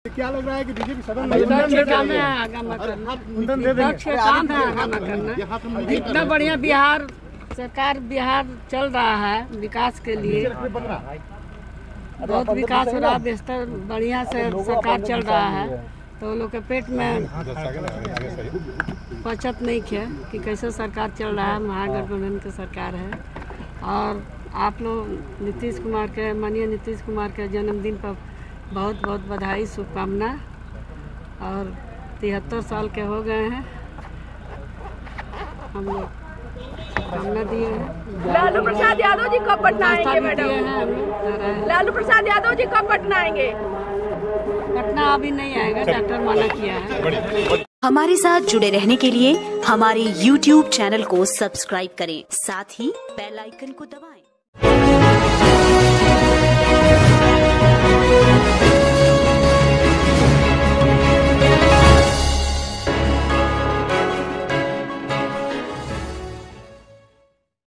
क्या लग रहा है कि बीजेपी सदन काम है आगा मत करना, विपक्ष का काम है आगा मत करना। इतना बढ़िया बिहार सरकार चल रहा है विकास के लिए, बहुत विकास हो रहा है, बेहतर बढ़िया से सरकार चल रहा है। तो लोग के पेट में बचत नहीं है कि कैसे सरकार चल रहा है। महागठबंधन की सरकार है और आप लोग नीतीश कुमार के माननीय नीतीश कुमार के जन्मदिन पर बहुत बहुत बधाई शुभकामना। और 73 साल के हो गए हैं, हम लोग शुभकामना दिए हैं। लालू प्रसाद यादव जी कब पटना आएंगे मैडम? लालू प्रसाद यादव जी कब पटना आएंगे? पटना अभी नहीं आएगा, डॉक्टर मना किया है। हमारे साथ जुड़े रहने के लिए हमारे YouTube चैनल को सब्सक्राइब करें, साथ ही बेल आइकन को दबाएं।